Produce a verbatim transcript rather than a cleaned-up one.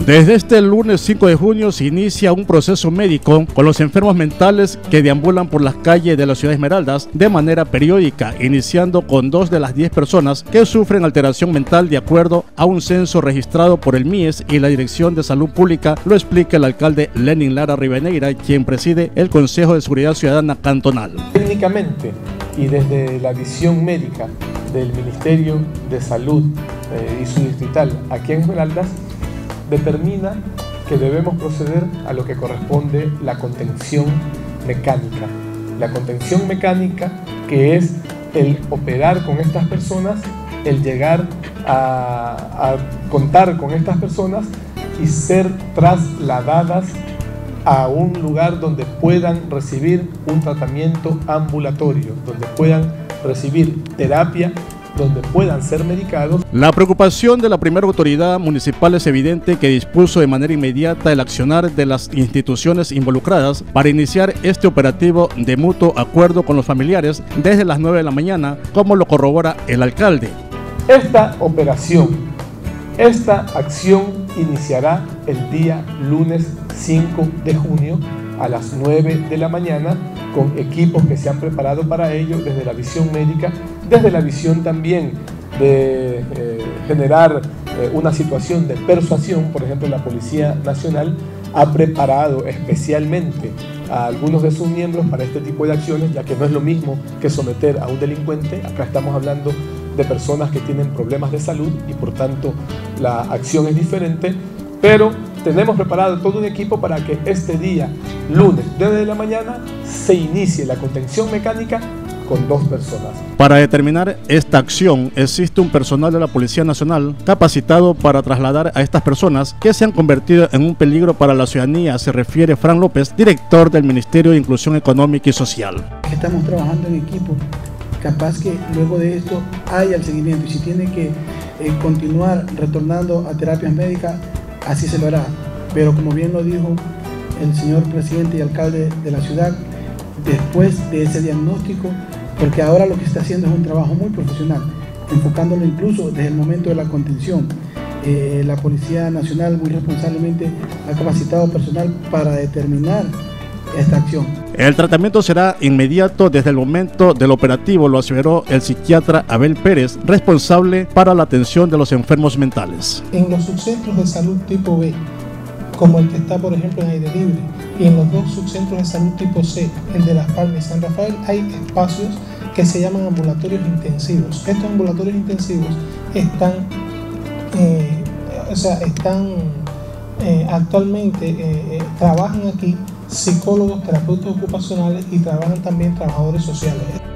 Desde este lunes cinco de junio se inicia un proceso médico con los enfermos mentales que deambulan por las calles de la ciudad de Esmeraldas de manera periódica, iniciando con dos de las diez personas que sufren alteración mental de acuerdo a un censo registrado por el M I E S y la Dirección de Salud Pública, lo explica el alcalde Lenin Lara Rivadeneira, quien preside el Consejo de Seguridad Ciudadana Cantonal. Técnicamente y desde la visión médica del Ministerio de Salud eh, y su distrital aquí en Esmeraldas, determina que debemos proceder a lo que corresponde la contención mecánica. La contención mecánica, que es el operar con estas personas, el llegar a, a contar con estas personas y ser trasladadas a un lugar donde puedan recibir un tratamiento ambulatorio, donde puedan recibir terapia, donde puedan ser medicados. La preocupación de la primera autoridad municipal es evidente, que dispuso de manera inmediata el accionar de las instituciones involucradas para iniciar este operativo de mutuo acuerdo con los familiares desde las nueve de la mañana, como lo corrobora el alcalde. Esta operación, esta acción iniciará el día lunes cinco de junio a las nueve de la mañana con equipos que se han preparado para ello desde la visión médica, desde la visión también de eh, generar eh, una situación de persuasión. Por ejemplo, la Policía Nacional ha preparado especialmente a algunos de sus miembros para este tipo de acciones, ya que no es lo mismo que someter a un delincuente. Acá estamos hablando de personas que tienen problemas de salud y por tanto la acción es diferente, pero tenemos preparado todo un equipo para que este día, lunes, nueve de la mañana, se inicie la contención mecánica con dos personas. Para determinar esta acción, existe un personal de la Policía Nacional capacitado para trasladar a estas personas que se han convertido en un peligro para la ciudadanía, se refiere Fran López, director del Ministerio de Inclusión Económica y Social. Estamos trabajando en equipo, capaz que luego de esto haya el seguimiento, y si tiene que eh, continuar retornando a terapias médicas, así se lo hará. Pero como bien lo dijo el señor presidente y alcalde de la ciudad, después de ese diagnóstico, porque ahora lo que está haciendo es un trabajo muy profesional, enfocándolo incluso desde el momento de la contención. Eh, la Policía Nacional muy responsablemente ha capacitado personal para determinar esta acción. El tratamiento será inmediato desde el momento del operativo, lo aseveró el psiquiatra Abel Pérez, responsable para la atención de los enfermos mentales. En los subcentros de salud tipo B, como el que está por ejemplo en Aire Libre, y en los dos subcentros de salud tipo C, el de Las Palmas y San Rafael, hay espacios que se llaman ambulatorios intensivos. Estos ambulatorios intensivos están, eh, o sea, están eh, actualmente, eh, eh, trabajan aquí psicólogos, terapeutas ocupacionales y trabajan también trabajadores sociales.